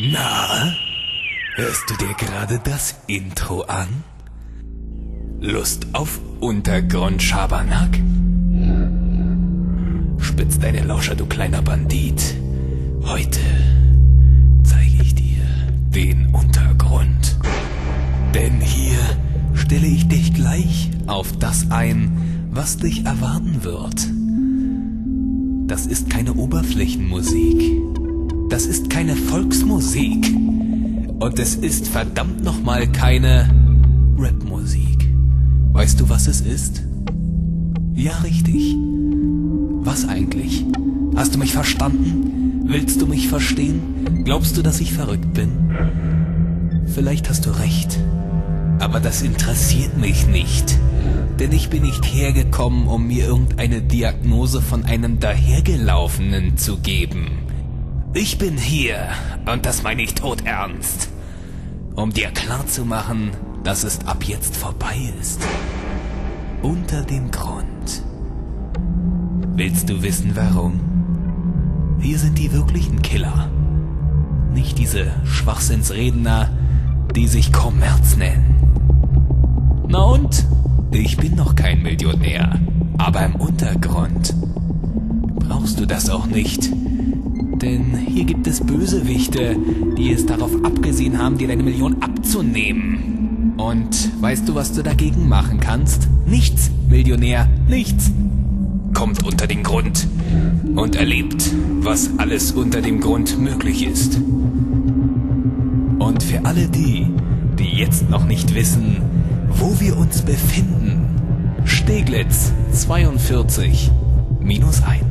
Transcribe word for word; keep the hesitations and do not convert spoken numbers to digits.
Na, hörst du dir gerade das Intro an? Lust auf Untergrund-Schabernack? Spitz deine Lauscher, du kleiner Bandit. Heute zeige ich dir den Untergrund. Denn hier stelle ich dich gleich auf das ein, was dich erwarten wird. Das ist keine Oberflächenmusik. Das ist keine Volksmusik. Und es ist verdammt nochmal keine Rapmusik. Weißt du, was es ist? Ja, richtig. Was eigentlich? Hast du mich verstanden? Willst du mich verstehen? Glaubst du, dass ich verrückt bin? Vielleicht hast du recht. Aber das interessiert mich nicht. Denn ich bin nicht hergekommen, um mir irgendeine Diagnose von einem Dahergelaufenen zu geben. Ich bin hier, und das meine ich todernst, um dir klarzumachen, dass es ab jetzt vorbei ist. Unter dem Grund. Willst du wissen, warum? Wir sind die wirklichen Killer. Nicht diese Schwachsinnsredner, die sich Kommerz nennen. Na und? Ich bin noch kein Millionär, aber im Untergrund brauchst du das auch nicht. Denn hier gibt es Bösewichte, die es darauf abgesehen haben, dir deine Million abzunehmen. Und weißt du, was du dagegen machen kannst? Nichts, Millionär, nichts. Kommt unter den Grund und erlebt, was alles unter dem Grund möglich ist. Und für alle die, die jetzt noch nicht wissen, wo wir uns befinden, Steglitz zweiundvierzig minus eins.